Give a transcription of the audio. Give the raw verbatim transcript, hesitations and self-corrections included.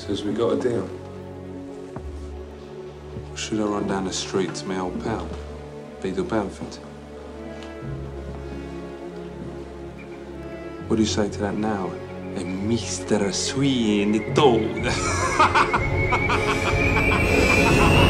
Says we got a deal. Should I run down the street to my old pal, Beadle Bamford? What do you say to that now? A Mister Sweeney Toad.